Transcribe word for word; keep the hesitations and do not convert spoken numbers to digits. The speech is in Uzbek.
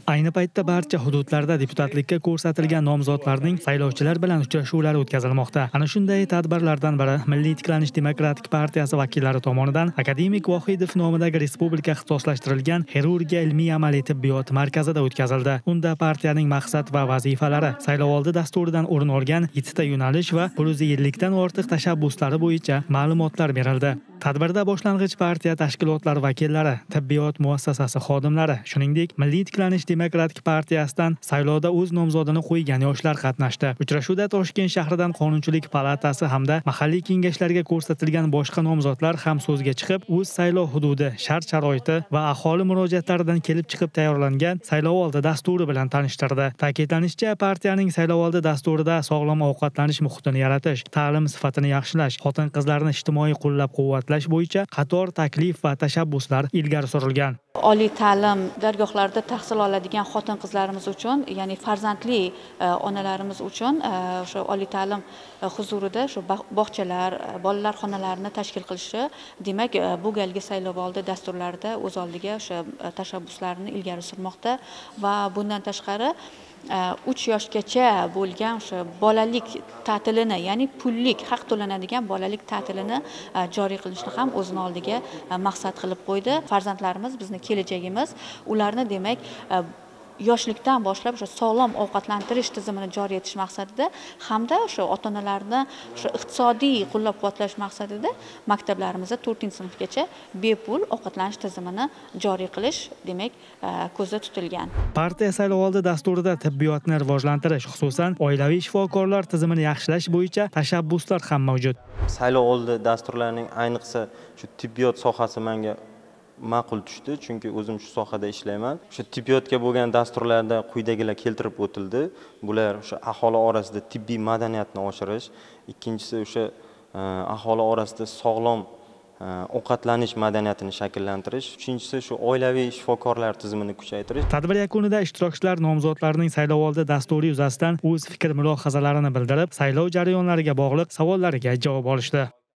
Ayni paytda barcha hududlarda deputatlikka ko'rsatilgan nomzodlarning saylovchilar bilan uchrashuvlari o'tkazilmoqda. Ana shunday tadbirlardan biri Milliy tiklanish demokratik partiyasi vakillari tomonidan Akademik Vohidov nomidagi respublika ixtisoslashtirilgan xirurgiya ilmiy-amaliy tibbiyot markazida o'tkazildi. Unda partiyaning maqsad va vazifalari, saylovoldi dasturidan o'rin olgan yettita yo'nalish va bir yuz ellik dan ortiq tashabbuslari bo'yicha ma'lumotlar berildi. Tadbirda boshlang'ich partiya tashkilotlari vakillari, tibbiyot muassasasi xodimlari, shuningdek Milliy tiklanish demokratik partiyasidan saylovda o'z nomzodini qo'ygan yoshlar qatnashdi. Uchrashuvda Toshkent shahridan Qonunchilik palatasi hamda mahalliy kengashlarga ko'rsatilgan boshqa nomzodlar ham so'zga chiqib, o'z saylov hududi, shart-sharoiti va aholi murojaatlaridan kelib chiqib tayyorlangan saylovoldi dasturi bilan tanishtirdi. Ta'kidlanishicha, partiyaning saylovoldi dasturida sog'lom ovqatlanish muhitini yaratish, ta'lim sifatini yaxshilash, xotin-qizlarni ijtimoiy qo'llab-quvvatlash bo'yicha qator taklif va tashabbuslar ilgari surilgan. Oliy ta'lim dargohlarida tahsil oladigan xotin-qizlarimiz uchun, ya'ni farzandli onalarimiz uchun o'sha oliy ta'lim huzurida shu bog'chalar, bolalar xonalarini tashkil qilishi, demak, bu galgi saylovoldi dasturlarida o'z oldiga o'sha tashabbuslarni ilgari surmoqda va bundan tashqari uch yoshgacha bo'lgan o'sha bolalik ta'tilini, ya'ni pullik haq to'lanadigan bolalik ta'tilini joriy qilishni ham o'zini oldiga maqsad qilib qo'ydi. Farzandlarimiz bizning kelajagimiz, ularni demak yoshlikdan boshlab o'sha sog'lom ovqatlantirish tizimini joriy etish maqsadida hamda o'sha ota-onalarni o'sha iqtisodiy qo'llab-quvvatlash maqsadida maktablarimizda to'rtinchi sinfgacha bepul ovqatlanish tizimini joriy qilish demak ko'zda tutilgan. Partiya saylovoldi dasturida tibbiyotni rivojlantirish, xususan oilaviy shifokorlar tizimini yaxshilash bo'yicha tashabbuslar ham mavjud. Saylovoldi dasturlarining ayniqsa shu tibbiyot sohasi menga ma'qul tushdi, chunki o'zim shu sohada ishlayman. O'sha tibbiyotga bo'lgan dasturlarda quyidagilar keltirib o'tildi. Bular o'sha aholi orasida tibbiy madaniyatni oshirish, ikkinchisi o'sha aholi orasida sog'lom ovqatlanish madaniyatini shakllantirish, uchinchisi shu oilaviy shifokorlar tizimini kuchaytirish. Tadbir yakunida ishtirokchilar nomzodlarning saylovoldi dasturi yuzasidan o'z fikr mulohazalarini bildirib, saylov jarayonlariga bog'liq savollariga javob olishdi.